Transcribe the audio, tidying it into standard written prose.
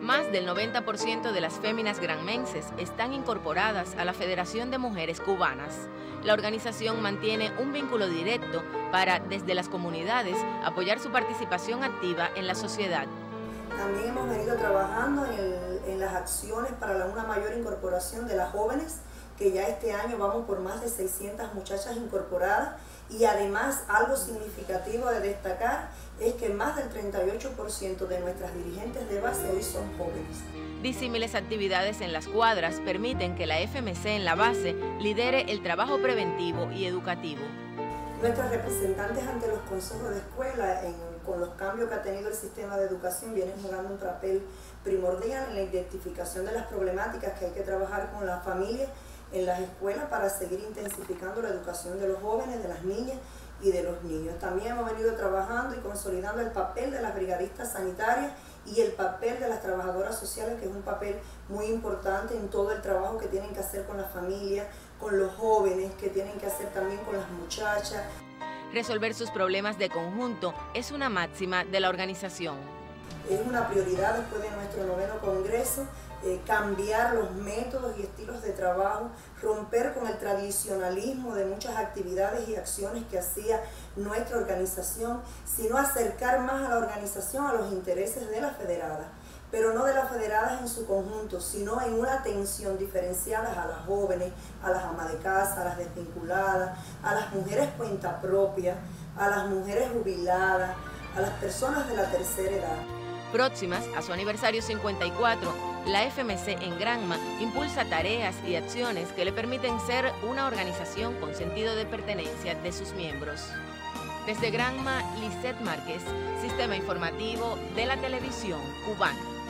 Más del 90% de las féminas granmenses están incorporadas a la Federación de Mujeres Cubanas. La organización mantiene un vínculo directo para, desde las comunidades, apoyar su participación activa en la sociedad. También hemos venido trabajando en las acciones para una mayor incorporación de las jóvenes, que ya este año vamos por más de 600 muchachas incorporadas, y además algo significativo de destacar es que más del 38% de nuestras dirigentes de base hoy son jóvenes. Disímiles actividades en las cuadras permiten que la FMC en la base lidere el trabajo preventivo y educativo. Nuestras representantes ante los consejos de escuela, con los cambios que ha tenido el sistema de educación, vienen jugando un papel primordial en la identificación de las problemáticas que hay que trabajar con las familias en las escuelas para seguir intensificando la educación de los jóvenes, de las niñas y de los niños. También hemos venido trabajando y consolidando el papel de las brigadistas sanitarias y el papel de las trabajadoras sociales, que es un papel muy importante en todo el trabajo que tienen que hacer con las familias, con los jóvenes, que tienen que hacer también con las muchachas. Resolver sus problemas de conjunto es una máxima de la organización. Es una prioridad después de nuestro 9º Congreso, cambiar los métodos y estilos de trabajo, romper con el tradicionalismo de muchas actividades y acciones que hacía nuestra organización, sino acercar más a la organización a los intereses de las federadas, pero no de las federadas en su conjunto, sino en una atención diferenciada a las jóvenes, a las amas de casa, a las desvinculadas, a las mujeres cuenta propia, a las mujeres jubiladas, a las personas de la tercera edad. Próximas a su aniversario 54, la FMC en Granma impulsa tareas y acciones que le permiten ser una organización con sentido de pertenencia de sus miembros. Desde Granma, Lisette Márquez, Sistema Informativo de la Televisión Cubana.